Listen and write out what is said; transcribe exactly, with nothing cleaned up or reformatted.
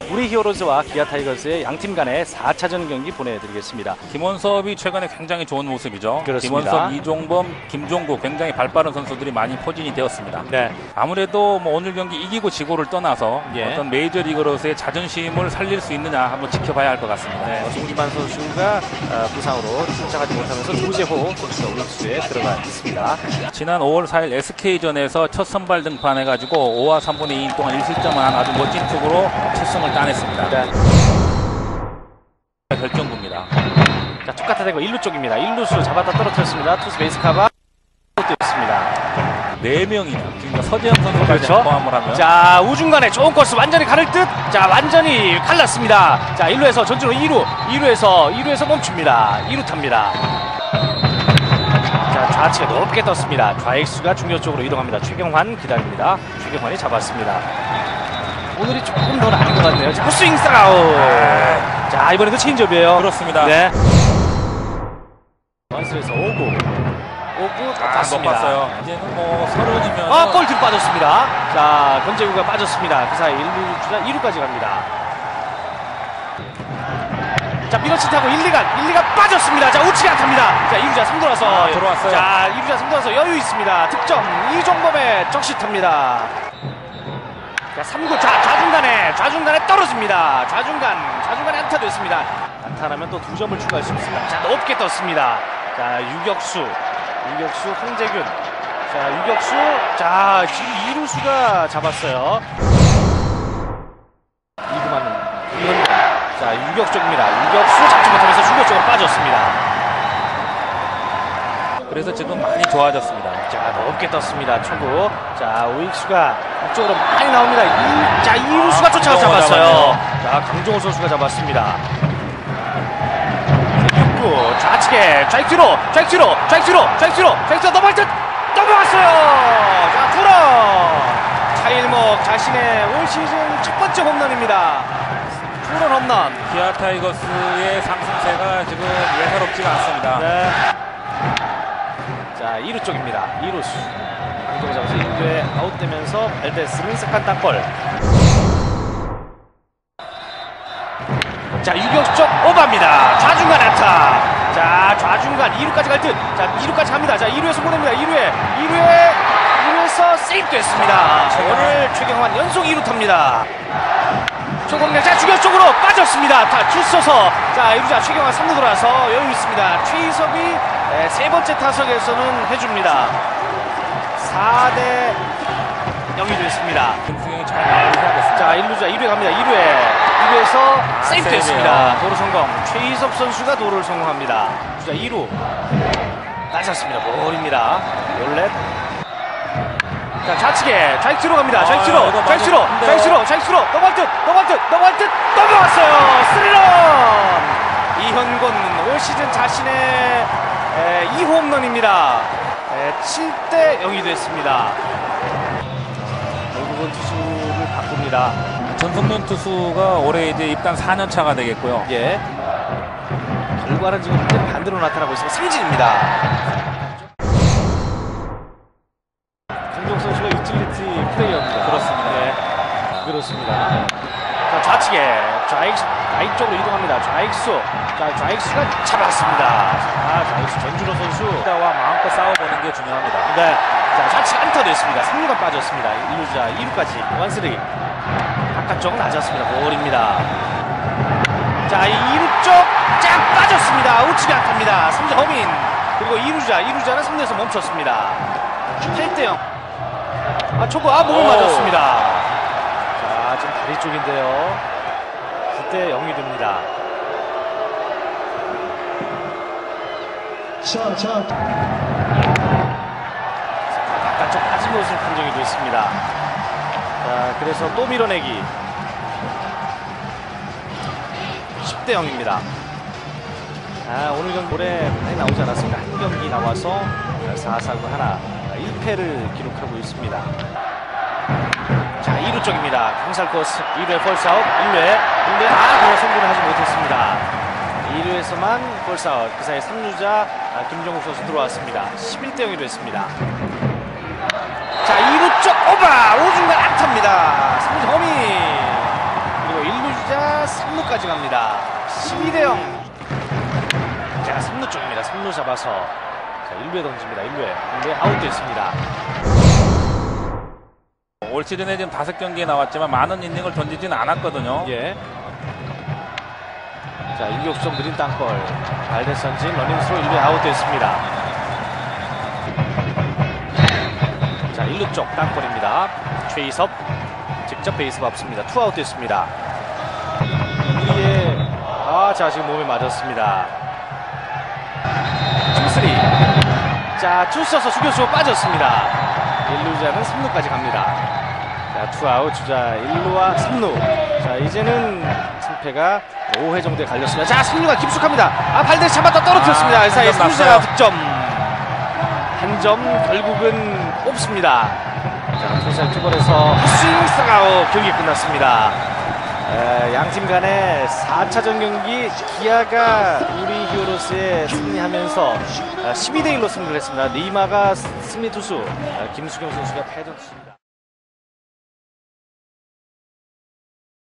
우리 히어로즈와 기아 타이거즈의 양팀 간의 사 차전 경기 보내드리겠습니다. 김원섭이 최근에 굉장히 좋은 모습이죠. 그렇습니다. 김원섭, 이종범, 김종국 굉장히 발빠른 선수들이 많이 포진이 되었습니다. 네. 아무래도 뭐 오늘 경기 이기고 지고를 떠나서 예. 어떤 메이저리그로서의 자존심을 살릴 수 있느냐 한번 지켜봐야 할 것 같습니다. 네, 송기만 선수가 어, 부상으로 출장하지 못하면서 조재호 선수가 우익수에 들어가 있습니다. 지난 오월 사일 에스케이전에서 첫 선발 등판해가지고 오와 삼분의 이 동안 일 실점한 아주 멋진 투구로 첫 승을 따냈습니다. 네. 결정구입니다. 자, 똑같아 되고 일 루 쪽입니다. 일 루수 잡았다 떨어뜨렸습니다. 투수 베이스 카바 됐습니다. 네 명이나 그러니까 서재영 선수까지 그렇죠? 포함을 하면 자, 우중간에 좋은 코스 완전히 가를 듯. 자, 완전히 갈랐습니다. 자, 일 루에서 전진으로 이 루, 이 루에서 이 루에서 멈춥니다. 이 루 탑니다. 자, 좌측에 높게 떴습니다. 좌익수가 중요 쪽으로 이동합니다. 최경환 기다립니다. 최경환이 잡았습니다. 오늘이 조금 더 나은 것 같네요. 자, 스윙 스라우. 자, 이번에도 체인지업이에요. 그렇습니다. 네. 원스에서 오구. 오구 아, 높았어요. 이제는 뭐 서른이면 아, 볼 뒤로 빠졌습니다. 자, 권재구가 빠졌습니다. 그 사이 일 루 주자 이 루까지 갑니다. 자, 밀어치 타고 일, 이간 일, 이간 빠졌습니다. 자, 우측에 안탑니다. 자, 이 루자 삼 돌아서 아, 들어왔어요. 자, 이 루자 삼 돌아서 여유 있습니다. 득점 이종범의 적시탑니다. 자, 삼 구 자, 좌중간에 좌중간에 떨어집니다. 좌중간 좌중간에 안타 됐습니다. 안타라면 또 두 점을 추가할 수 있습니다. 자, 높게 떴습니다. 자, 유격수 유격수 황재균. 자, 유격수 자, 지금 이 루수가 잡았어요. 이 구 맞는 이현건. 자, 유격 쪽입니다. 유격수 잡지 못하면서 중교 쪽으로 빠졌습니다. 그래서 지금 많이 좋아졌습니다. 자, 높게 떴습니다. 초구. 자, 우익수가 이쪽으로 많이 나옵니다. 이, 자, 이루수가 아, 쫓아가 강정호 잡았어요. 자, 강정호 선수가 잡았습니다. 육 구 좌측에 좌익 뒤로, 좌익 뒤로, 좌익 뒤로, 좌익 뒤로, 좌익 뒤로 넘어갈 듯 넘어갔어요. 자, 투런. 차일목 자신의 올 시즌 첫 번째 홈런입니다. 투런 홈런. 기아 타이거스의 상승세가 지금 예사롭지가 않습니다. 네. 자, 이 루 쪽입니다. 이 루수. 강정호 잡아서 일 루에 아웃되면서 발데스는 세컨 땅볼. 자, 유격 쪽 오버입니다. 좌중간 안타. 자, 좌중간 이 루까지 갈 듯. 자, 이 루까지 갑니다. 자, 이 루에서 보냅니다. 이 루에, 이 루에, 이 루에서 세이프 됐습니다. 오늘 최경환 연속 이 루 탑니다. 초공략, 자, 주격 쪽으로 빠졌습니다. 다 주서서. 자, 이 루자 최경환 삼 루 돌아서 여유 있습니다. 최희섭이 네, 세 번째 타석에서는 해줍니다. 사 대 영이 됐습니다. 김승영이 잘 마무리해야겠습니다. 자, 일 루자 일 루에 갑니다. 일 루에 일 루에서 아, 세이프 세이브예요. 됐습니다. 도루 성공. 최희섭 선수가 도루를 성공합니다. 주자 이 루 낮았습니다. 볼입니다. 볼넷. 자, 좌측에 좌익 뒤로 갑니다. 좌익 아, 뒤로, 이거 좌익 뒤로, 맞았는데요. 좌익 뒤로, 좌익 뒤로 넘어갈 듯, 넘어갈 듯, 넘어갈 듯 넘어갔어요. 스리런. 이현곤 올 시즌 자신의 이 홈런입니다. 칠 대 영이 됐습니다. 결국은 투수를 바꿉니다. 전성년 투수가 올해 이제 입단 사 년 차가 되겠고요. 예. 결과는 지금 완전 반대로 나타나고 있습니다. 승진입니다. 강정 선수가 유틸리티 플레이어입니다. 그렇습니다. 네. 그렇습니다. 자, 좌측에 좌익, 좌익 쪽으로 이동합니다. 좌익수. 자, 좌익수가 잡았습니다. 자, 좌익수 전준호 선수. 와 마음껏 싸워보는 게 중요합니다. 네. 자, 좌측 안타 됐습니다. 삼 루간 빠졌습니다. 일 루자 이 루까지 원스리. 바깥쪽은 낮았습니다. 볼입니다. 자, 이 루 쪽 쫙 빠졌습니다. 우측에 안타입니다. 삼 루 허민. 그리고 이 루자, 이 루자는 삼 루에서 멈췄습니다. 팔 대 영. 아, 초구, 아, 몸을 오. 맞았습니다. 자, 지금 다리 쪽인데요. 구 대 영이 됩니다. 자, 자. 바깥쪽 빠진 것으로 판정이 됐습니다. 자, 그래서 또 밀어내기. 십 대 영입니다. 아, 오늘 경기 올해 많이 나오지 않았습니다. 한 경기 나와서 사 사구 하나 일 패를 기록하고 있습니다. 자, 이 루 쪽입니다. 강살 코스 이 루에 펄스아웃, 일 루에 일 루에 아, 그걸 성공을 하지 못했습니다. 이 루에서만 펄스아웃. 그 사이 삼 루자 김종국 선수 들어왔습니다. 십일 대 영이 됐습니다. 자, 이 루 쪽 오바! 오중간 안타입니다. 삼 루 허미. 그리고 일 루 나와서 자, 일 루에 던집니다. 일 루에. 일 루에 아웃됐습니다. 올 시즌에 지금 다섯 경기에 나왔지만 많은 이닝을 던지지는 않았거든요. 예. 자, 유격수좀 느린 땅볼. 발데스 던진 러닝스로 일 루에 아웃됐습니다. 자, 일 루 쪽 땅볼입니다. 최희섭 직접 베이스 밟습니다. 투아웃 됐습니다. 우리의 아, 자, 지금 몸에 맞았습니다. 투 쓰리. 자, 투 써서 수교수가 빠졌습니다. 일 루자는 삼 루까지 갑니다. 자, 투아웃 주자 일 루와 삼 루. 자, 이제는 승패가 오 회 정도에 갈렸습니다. 자, 삼 루가 깊숙합니다. 아, 발대에서 잡았다 떨어뜨렸습니다. 그 아, 사이에 한 점 삼루자가 났어요. 득점. 한 점 결국은 뽑습니다. 자, 투살 투볼에서 헛스윙 스트라이크 경기 끝났습니다. 에, 양팀 간의 사 차전 경기 기아가 우리 히어로스에 승리하면서 십이 대 일로 승리를 했습니다. 리마가 승리 투수, 김수경 선수가 패전 투수입니다.